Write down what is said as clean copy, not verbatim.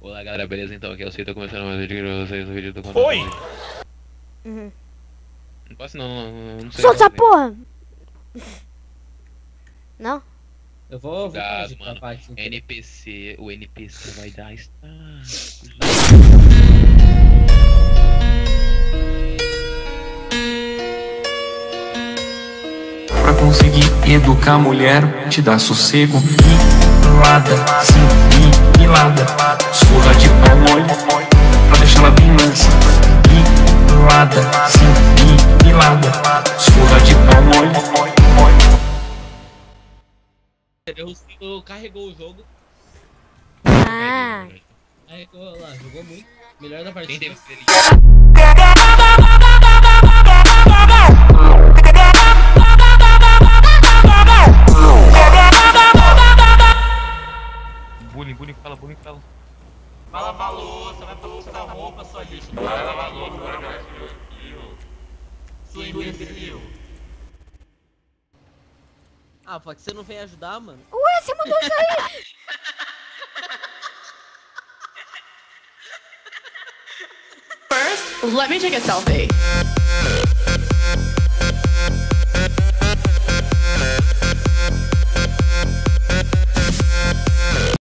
Olá galera, beleza? Então aqui é o Cito, começando mais um vídeo pra vocês, o vídeo do canal. Oi! Não posso não sei. Solta essa porra! Não? Eu vou Cuidado, fazer mano. a parte. O NPC vai dar start. Pra conseguir educar a mulher, te dá sossego. Milada, sim, milada. Surra de pau mole, pra deixar ela bem mansa. Milada, sim, milada. Surra de pau mole. O Cito carregou o jogo. Ah! Carregou lá, jogou muito. Melhor da Quem partida. teve feliz? Bullying, fala. Vai lavar a louça, vai passar roupa, sua lixo. Vai lavar a louça, vai lavar sua imbecil. Ah, pô, que você não vem ajudar, mano? Ué, você mandou sair! Let me take a selfie.